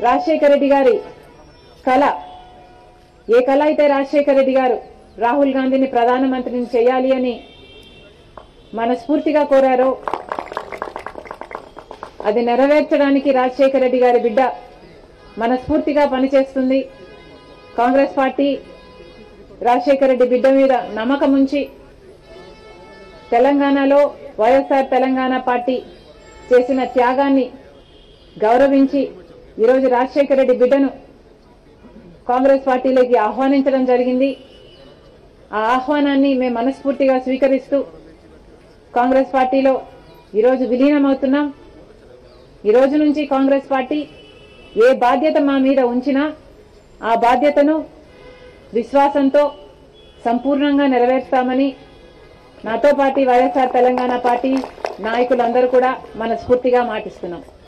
రాజశేఖర రెడ్డి గారి కళ, ఏ కళ అయితే రాజశేఖర రెడ్డి గారు రాహుల్ గాంధీని ప్రధానమంత్రిని చేయాలి అని మనస్ఫూర్తిగా కోరారో అది నెరవేర్చడానికి రాజశేఖర రెడ్డి గారి బిడ్డ మనస్ఫూర్తిగా పనిచేస్తుంది. కాంగ్రెస్ పార్టీ రాజశేఖర రెడ్డి బిడ్డ మీద నమ్మకం ఉంచి తెలంగాణలో వైఎస్ఆర్ తెలంగాణ పార్టీ చేసిన త్యాగాన్ని గౌరవించి ఈరోజు రాజశేఖర రెడ్డి బిడ్డను కాంగ్రెస్ పార్టీలోకి ఆహ్వానించడం జరిగింది. ఆ ఆహ్వానాన్ని మేము మనస్ఫూర్తిగా స్వీకరిస్తూ కాంగ్రెస్ పార్టీలో ఈరోజు విలీనమవుతున్నాం. ఈ రోజు నుంచి కాంగ్రెస్ పార్టీ ఏ బాధ్యత మా మీద ఉంచినా ఆ బాధ్యతను విశ్వాసంతో సంపూర్ణంగా నెరవేర్స్తామని నాతో పాటు వైఎస్ఆర్ తెలంగాణ పార్టీ నాయకులందరూ కూడా మనస్ఫూర్తిగా మాటిస్తున్నాం.